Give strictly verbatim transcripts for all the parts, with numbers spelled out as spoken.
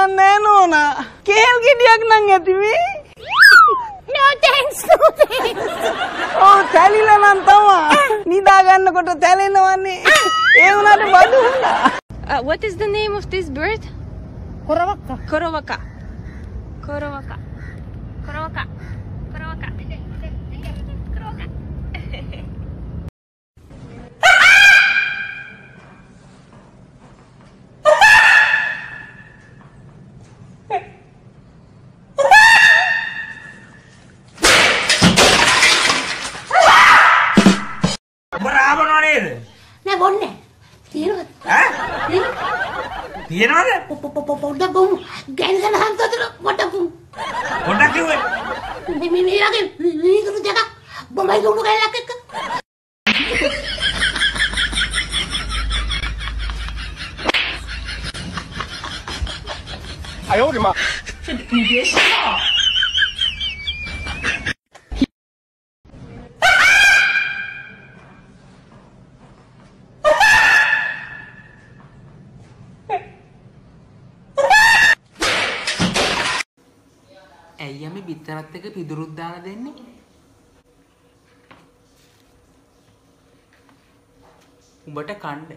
නෑ නෝනා. කේල් ගෙඩියක් නම් ඇති මේ. No thanks, no thanks. ඔව් තැලිලා නම් තමයි. නිදා ගන්නකොට තැලෙනවනේ. ඒ උනාට බඩු වුණා. Uh, what is the name of this bird? Koravakka. Korovaka. Korovaka. Korovaka. Korovaka. Korovaka. Berapa nonil? Nah, bonne. Tienut. Hah? Tienut. Tienut ada? Pokoknya bom. Gansan hantu terus. Podak bom. Podak juga. Ini ini lagi. Ini terus jaga. Bom lagi dulu kayak lagi. Ayo, di mana? ඇයි යමේ බිත්තරත් එක පිදුරුත් දාලා දෙන්නේ? උඹට කණ්ඩ.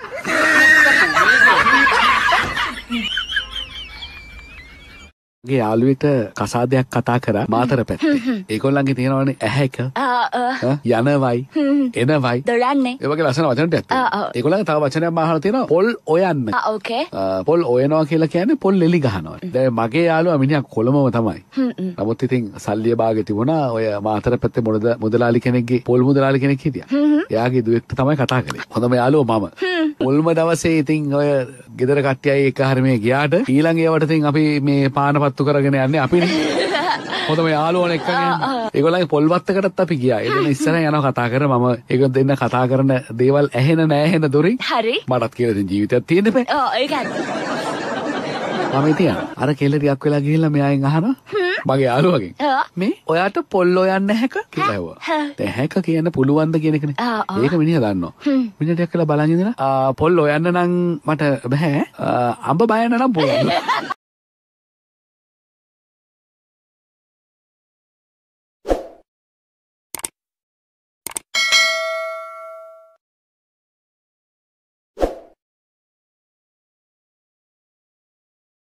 ගේ යාළුවෙක්ට කසාදයක් කතා කරා මාතර පැත්තේ. ඒගොල්ලන්ගේ තියෙනවනේ ඇහැ එක. යනවයි එනවයි. දොඩන්නේ. ඒ වගේ ලස්සන වචන ටිකක් තියෙනවා. ඒගොල්ලන්ගේ තව වචනයක් මම අහලා තියෙනවා පොල් ඔයන්න. ආ ඕකේ. පොල් ඔයනවා කියලා කියන්නේ පොල් එලි ගහනවා. දැන් මගේ යාළුවා මිනිහා කොළඹම තමයි. නමුත් ඉතින් සල්ලිය බාගේ තිබුණා ඔය මාතර පැත්තේ මොනද මුදලාලි කෙනෙක්ගේ පොල් මුදලාලි කෙනෙක් හිටියා. එයාගේ දුවෙක්ට තමයි කතා කරේ. හොඳම යාළුවා මම. පොල්ම දවසේ ඉතින් ඔය ගෙදර කට්ටියයි එක හරිමේ ගියාට ඊළඟ ඒවට ඉතින් අපි මේ පානපත්තු කරගෙන යන්නේ අපිනේ. හොඳම යාළුවෝ එක්කගෙන ඒගොල්ලන්ගේ පොල් වත්තකටත් අපි ගියා. ඒ දෙන ඉස්සරහ යනවා කතා කර මම ඒක දෙන්න කතා කරන දේවල් ඇහෙන නෑහෙන දොරින් හරි. මටත් කියලා ඉතින් ජීවිතයක් තියෙන්න බෑ. ඔව් ඒකයි. මම ඉතින් අර කෙල්ල ටිකක් වෙලා ගිහිල්ලා මෙයාගෙන් අහනවා මගේ යාළුවගෙන් මේ ඔයාට පොල් ඔයන්න හැක කියලා ඇහුවා. දැන් හැක කියන්න පුළුවන්ද කියන එකනේ. ඒක මිනිහා දන්නවා. මිනිහා ටිකක් වෙලා බලන් ඉඳලා පොල් ඔයන්න නම් මට බෑ. අඹ බයන්න නම් පුළුවන්.